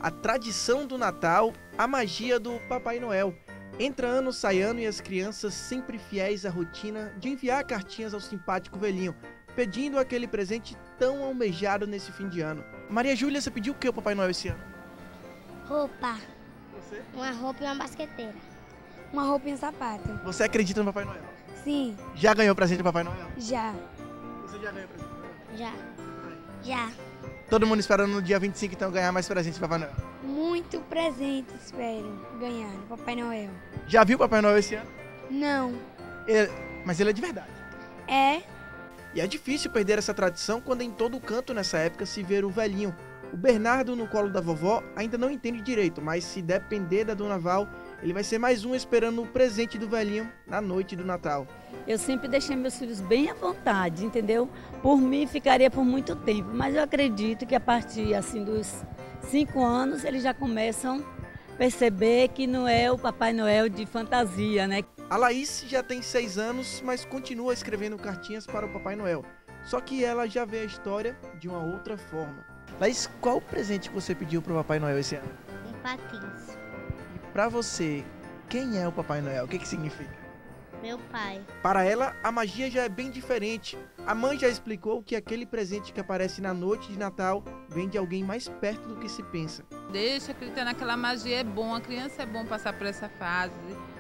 a tradição do Natal, a magia do Papai Noel. Entra ano, sai ano e as crianças sempre fiéis à rotina de enviar cartinhas ao simpático velhinho, pedindo aquele presente tão almejado nesse fim de ano. Maria Júlia, você pediu o que ao Papai Noel esse ano? Roupa. Você? Uma roupa e uma basqueteira. Uma roupa e um sapato. Você acredita no Papai Noel? Sim, Já ganhou presente do Papai Noel? já. Você já ganhou presente do Papai Noel? Já. Já. Todo mundo esperando no dia 25 então ganhar mais presentes do Papai Noel. Muito presente, espero ganhar no Papai Noel. Já viu o Papai Noel esse ano? Não. Mas ele é de verdade. É? E é difícil perder essa tradição quando em todo canto nessa época se vê o velhinho. O Bernardo no colo da vovó ainda não entende direito, mas se depender da Dona Val, ele vai ser mais um esperando o presente do velhinho na noite do Natal. Eu sempre deixei meus filhos bem à vontade, entendeu? Por mim ficaria por muito tempo, mas eu acredito que a partir assim dos 5 anos eles já começam a perceber que não é o Papai Noel de fantasia, né? A Laís já tem 6 anos, mas continua escrevendo cartinhas para o Papai Noel. Só que ela já vê a história de uma outra forma. Laís, qual o presente que você pediu para o Papai Noel esse ano? Um patins. E para você, quem é o Papai Noel? O que significa? Meu pai. Para ela, a magia já é bem diferente. A mãe já explicou que aquele presente que aparece na noite de Natal vem de alguém mais perto do que se pensa. Deixa acreditar naquela magia, é bom, a criança é bom passar por essa fase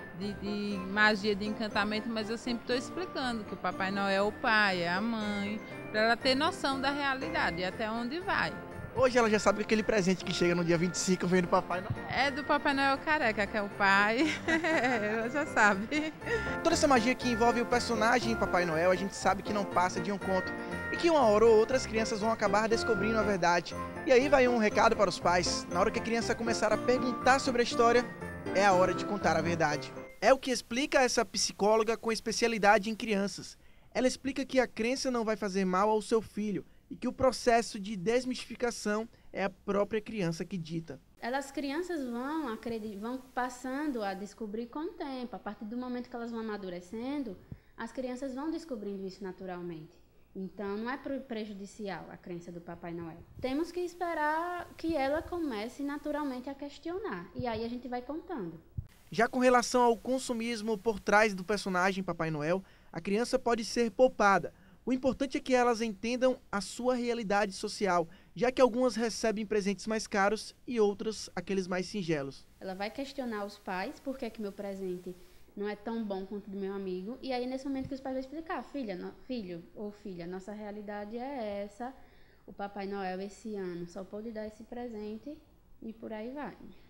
de magia, de encantamento, mas eu sempre estou explicando que o Papai Noel é o pai, é a mãe, para ela ter noção da realidade e até onde vai. Hoje ela já sabe que aquele presente que chega no dia 25 vem do Papai Noel. É do Papai Noel careca, que é o pai, ela já sabe. Toda essa magia que envolve o personagem Papai Noel, a gente sabe que não passa de um conto. E que uma hora ou outra as crianças vão acabar descobrindo a verdade. E aí vai um recado para os pais. Na hora que a criança começar a perguntar sobre a história, é a hora de contar a verdade. É o que explica essa psicóloga com especialidade em crianças. Ela explica que a crença não vai fazer mal ao seu filho e que o processo de desmistificação é a própria criança que dita. As crianças vão passando a descobrir com o tempo. A partir do momento que elas vão amadurecendo, as crianças vão descobrindo isso naturalmente. Então, não é prejudicial a crença do Papai Noel. Temos que esperar que ela comece naturalmente a questionar. E aí a gente vai contando. Já com relação ao consumismo por trás do personagem Papai Noel, a criança pode ser poupada. O importante é que elas entendam a sua realidade social, já que algumas recebem presentes mais caros e outras aqueles mais singelos. Ela vai questionar os pais por que meu presente não é tão bom quanto o do meu amigo. E aí, nesse momento que os pais vão explicar, filho ou filha, nossa realidade é essa. O Papai Noel esse ano só pôde dar esse presente e por aí vai.